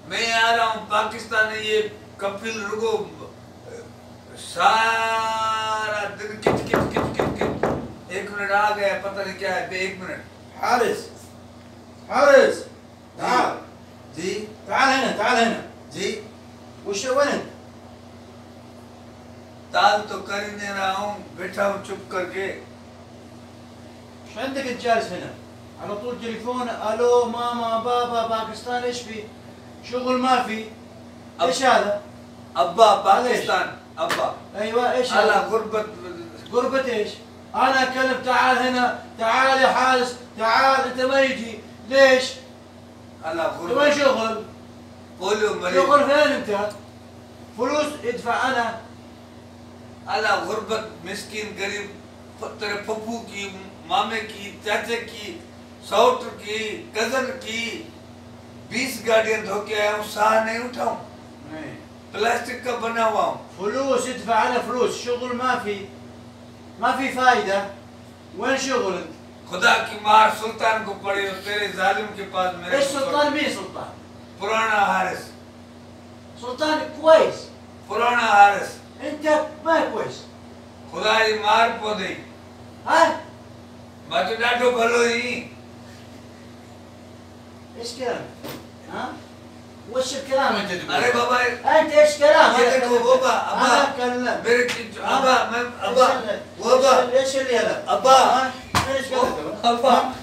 मैं आ रहा हूँ पाकिस्तान में, ये कपिल रुगो सारा दिन किच किच किच किच किच। 1 मिनट आ गया, पता नहीं क्या है। 1 मिनट। حارس حارس تعال जी تعال هنا जी। وش وين انت؟ ताल तो कर ही नहीं रहा हूँ, बैठा हूँ चुप करके। ايش عندك انت جالس هنا؟ على طول تليفون الو ماما بابا باكستان ايش في؟ شغل ما في. ايش هذا؟ अब्बा पाकिस्तान अब्बा। ايوه ايش على هذا؟ غربة غربة ايش؟ انا اكلم تعال هنا، تعال يا حارس، تعال انت ما يجي، ليش؟ على انت وين غربة شغل؟ بوليو مريض। شغل فين انت؟ فلوس ادفع انا. على غربत मिस्किन गरीब तेरे पप्पू की, मामे की, चाचे की, सौटर की, कजन की 20 गाड़ियां धो के आया हूँ, साह नहीं उठाऊं। प्लास्टिक का बना हुआ हूँ। فلوس ادفع انا فلوس، شغل ما في فايدة. وين شغل انت؟ खुदा की मार सुल्तान को पड़ी हो, तेरे जालिम के पास मेरे ايش سلطان؟ مين سلطان؟ पुराना हारिस। سلطان كويس، पुराना हारिस انت ما كويس. खुदा जी मार पौधे ها؟ मैं तो डाटो भलो ही। ايش كلامك؟ ها؟ وش الكلام انت تقول؟ अरे बाबा انت ايش كلامك؟ ये देखो बाबा انا अब्बा اتكلم. मेरे की अब्बा मैं अब्बा वो अब्बा ايش اللي هذا؟ अब्बा ايش قصدك؟ अब्बा